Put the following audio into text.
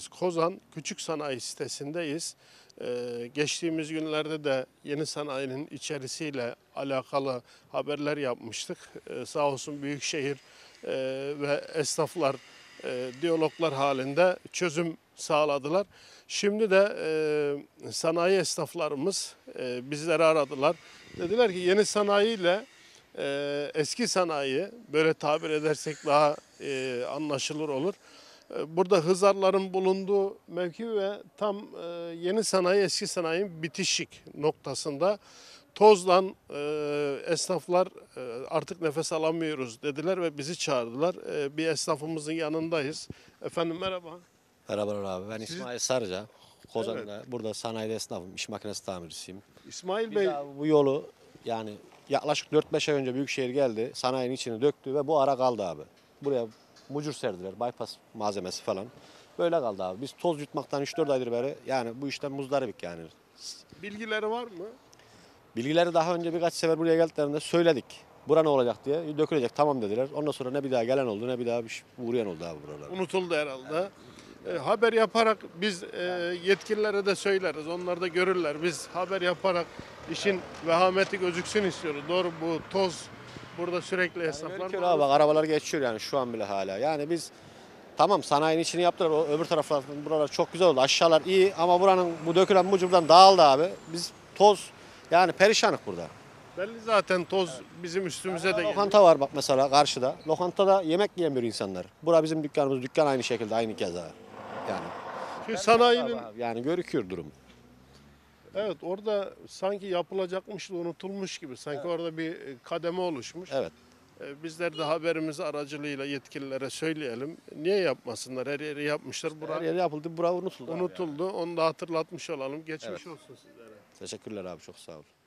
Kozan Küçük Sanayi sitesindeyiz. Geçtiğimiz günlerde de yeni sanayinin içerisiyle alakalı haberler yapmıştık. Sağ olsun Büyükşehir ve esnaflar diyaloglar halinde çözüm sağladılar. Şimdi de sanayi esnaflarımız bizleri aradılar. Dediler ki yeni sanayiyle eski sanayi, böyle tabir edersek daha anlaşılır olur. Burada Hızarların bulunduğu mevki ve tam yeni sanayi eski sanayinin bitişik noktasında tozla esnaflar artık nefes alamıyoruz dediler ve bizi çağırdılar. Bir esnafımızın yanındayız. Efendim merhaba. Merhabalar abi. Ben İsmail Sarıca. Kozan'da Evet. burada sanayide esnafım. İş makinesi tamircisiyim. İsmail Biz Bey, abi bu yolu yani yaklaşık 4-5 ay önce Büyükşehir geldi. Sanayinin içini döktü ve bu ara kaldı abi. Buraya mucur serdiler. Bypass malzemesi falan. Böyle kaldı abi. Biz toz yutmaktan 3-4 aydır beri yani bu işten muzdaribik yani. bilgileri var mı? Bilgileri daha önce birkaç sefer buraya geldiklerinde söyledik. Bura ne olacak diye. Dökülecek tamam dediler. Ondan sonra ne bir daha gelen oldu ne bir daha uğrayan oldu abi buralara. Unutuldu herhalde. Haber yaparak biz yetkililere de söyleriz. Onlar da görürler. Biz haber yaparak işin vehameti gözüksün istiyoruz. Doğru, bu toz burada sürekli esnaflar. Gözüküyor abi, bak arabalar geçiyor yani şu an bile hala. Yani biz tamam sanayinin içini yaptılar. O öbür taraflar buralar çok güzel oldu. Aşağılar iyi ama buranın bu dökülen mucurdan dağıldı abi. Biz toz yani perişanık burada. Belli zaten toz bizim üstümüze de geliyor. Lokanta var bak mesela karşıda. Lokantada yemek yiyemiyor insanlar. Bura bizim dükkanımız. Dükkan aynı şekilde aynı keza. Yani. Şu sanayinin Yani görüküyor durum. evet orada sanki yapılacakmış da unutulmuş gibi. Sanki orada bir kademe oluşmuş. Evet. Bizler de haberimiz aracılığıyla yetkililere söyleyelim. Niye yapmasınlar? Her yeri yapmışlar. Her Bura yer yapıldı. Bura unutuldu. Abi unutuldu. Onu da hatırlatmış olalım. Geçmiş Evet. olsun sizlere. Teşekkürler abi çok sağ ol.